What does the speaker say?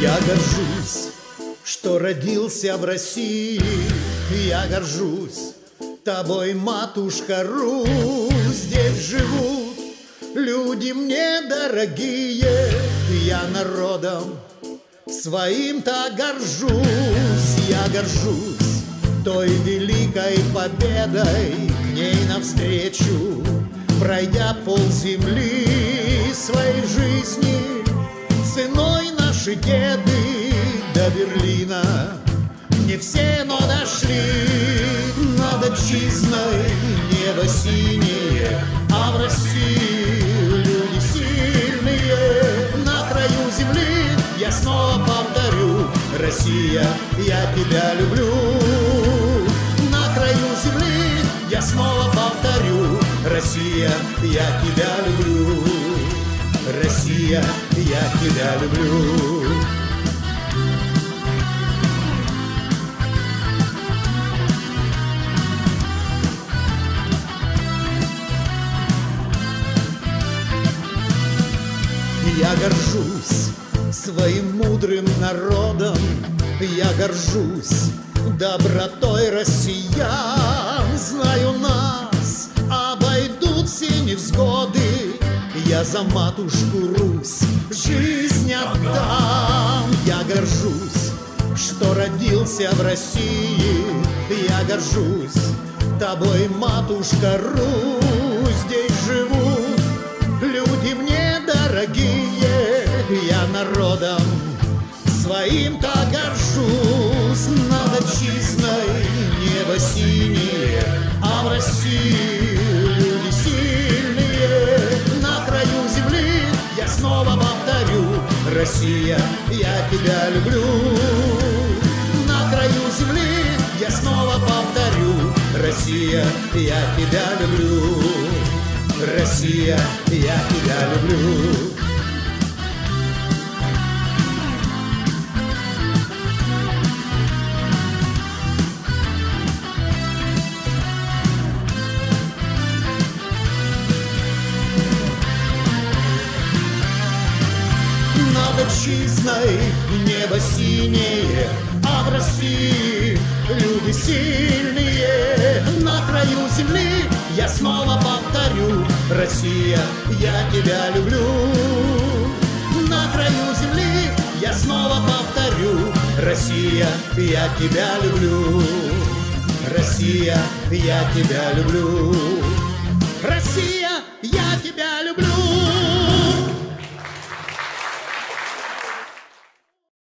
Я горжусь, что родился в России. Я горжусь тобой, матушка Русь. Здесь живут люди мне дорогие. Я народом своим-то горжусь. Я горжусь той великой победой. К ней навстречу, пройдя полземли своей жизни, ценой наши деды до Берлина не все, но дошли. Над отчизной небо синее, а в России люди сильные. На краю земли я снова повторю: Россия, я тебя люблю. На краю земли я снова повторю: Россия, я тебя люблю. Россия, я тебя люблю. Я горжусь своим мудрым народом. Я горжусь добротой россиян. Знаю, нас обойдут все невзгоды. Я за матушку Русь жизнь отдам. Я горжусь, что родился в России. Я горжусь тобой, матушка Русь. Здесь живут люди мне дорогие. Я народом своим-то горжусь. Над отчизной небо синее, а в России люди сильные. На краю земли я снова повторю: Россия, я тебя люблю. На краю земли я снова повторю: Россия, я тебя люблю. Россия, я тебя люблю. Над отчизной небо синее, а в России люди сильные. На краю земли я снова повторю: Россия, я тебя люблю. На краю земли я снова повторю: Россия, я тебя люблю. Россия, я тебя люблю. Россия, я тебя люблю.